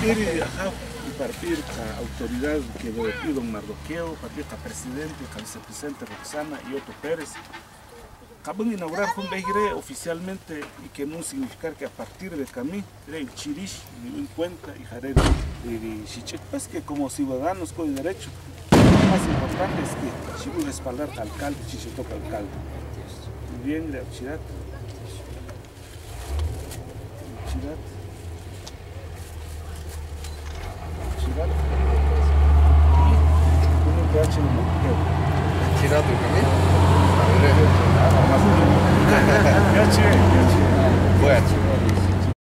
partir, ajá, y partir a autoridad que lo pido don Mardoqueo, partir a presidente, a vicepresidente Roxana y Otto Pérez. Acabamos de inaugurar un Beigre oficialmente y que no significa que a partir de Camí, el Chirish, en cuenta y Jared y Chichek, pues que como ciudadanos con derecho, lo más importante es que si voy a respaldar al alcalde, si se toca alcalde. Muy bien, Chirat. Chirat. Chirat. Y un PH en el Chirat, Ya, che. Bueno.